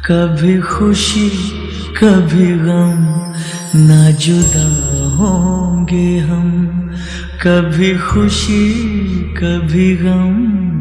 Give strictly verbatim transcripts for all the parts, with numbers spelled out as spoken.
कभी खुशी कभी गम, ना जुदा होंगे हम। कभी खुशी कभी गम।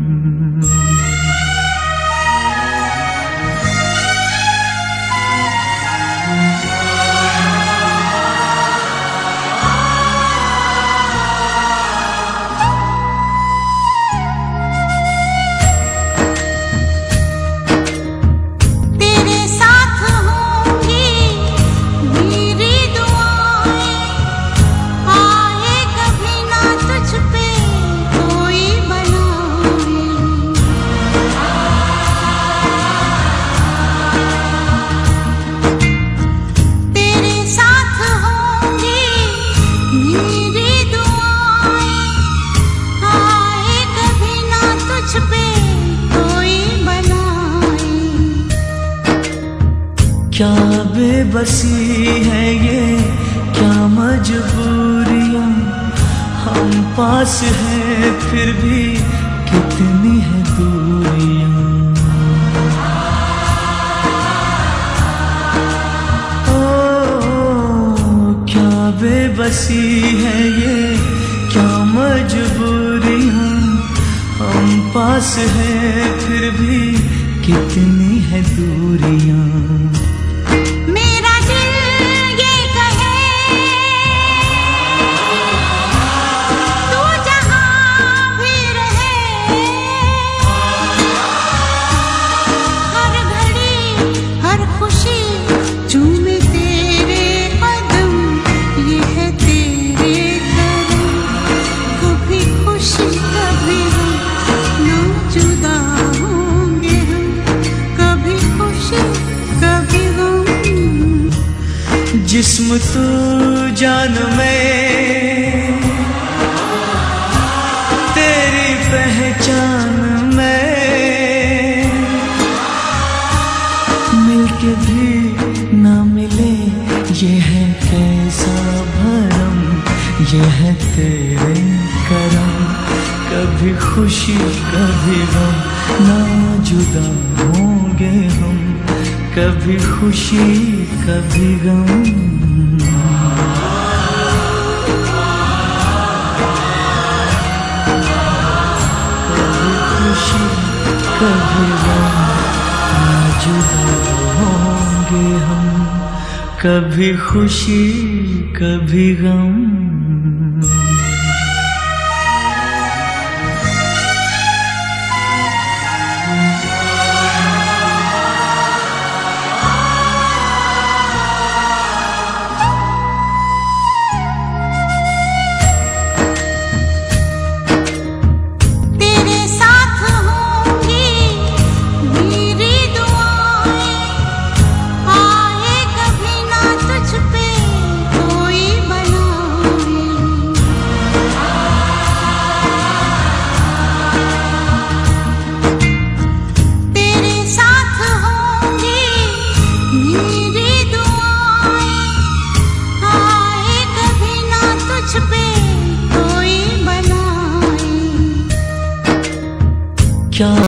क्या बेबसी है ये, क्या मजबूरियां, हम पास हैं फिर भी कितनी है दूरियां। ओ क्या बेबसी है ये, क्या मजबूरियां, हम पास हैं फिर भी कितनी है दूरियां। जिस्म तू जान में, तेरी पहचान में, मिलके भी ना मिले ये है कैसा भरम, ये है तेरे करम। कभी खुशी कभी गम, ना जुदा होंगे हम। कभी खुशी कभी गम। कभी खुशी कभी गम, ना जुदा होंगे हम। कभी खुशी कभी गम। क्या